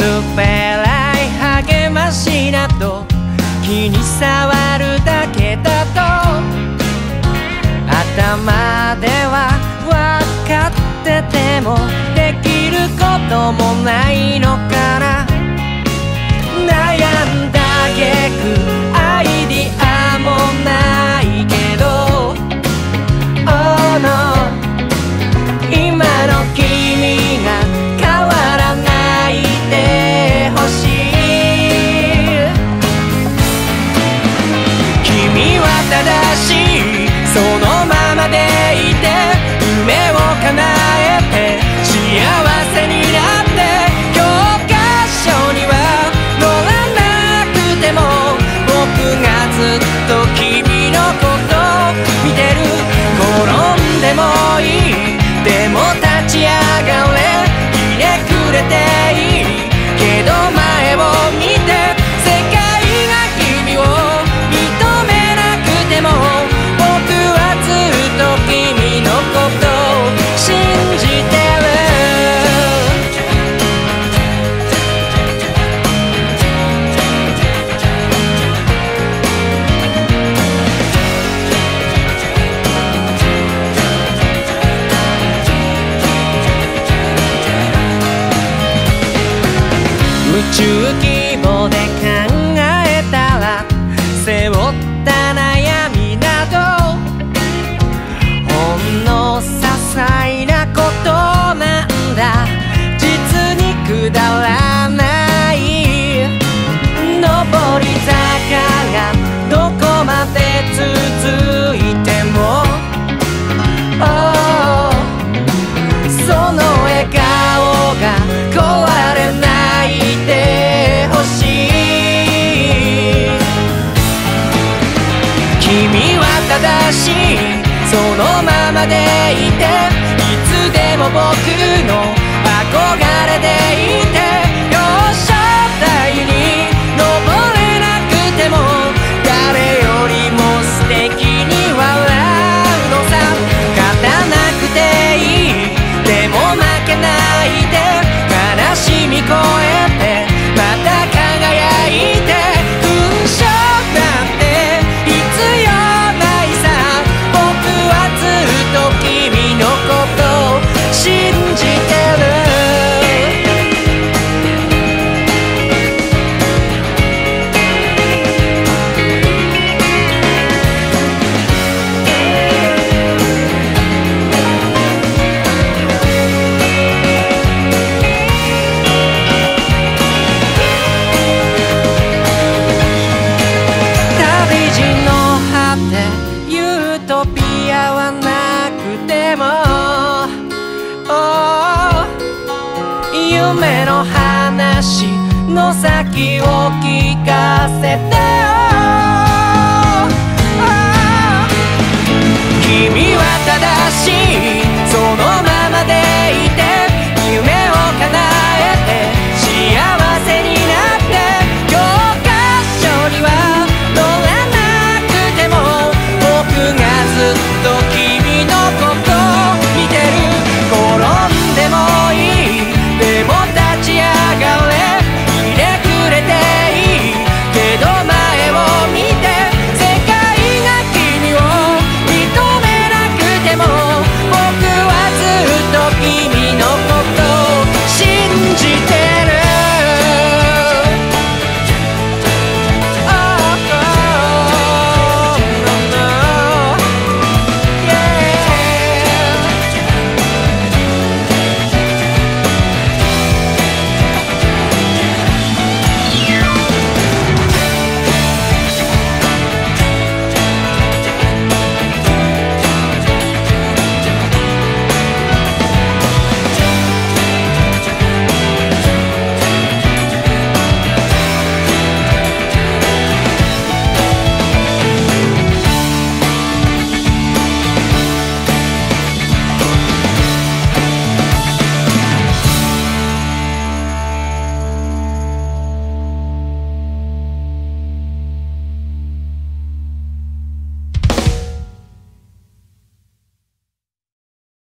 薄っぺらい励ましなど気に障るだけだと頭では分かっててもできることもないのかな。悩んだ挙句アイディアもないけど Oh no 今の君が変わらないでほしい。君は正しいそのままでいて夢を叶えて幸せになって教科書には載らなくても僕がずっと君のこと見てる。転んでもいいでも立ち上がれひねくれていいけど前を見て世界が君を認めなくても僕はずっと君のことを信じてる。宇宙規模で考えたら背負った悩みなどほんの些細なことなんだ。実にくだらない上り坂がどこまで続いても、oh、その笑顔が壊れないでほしい。君は正しいそのままでいていつでも僕の憧れでいて表彰台に登れなくても誰よりも素敵に笑うのさ。勝たなくていいでも負けないで悲しみ越えてまた輝いて勲章なんて必要ないさ。僕はずっと君のことを信じてる。旅路の果てユートピアはなくても、oh、夢の話の先を聞かせてよ。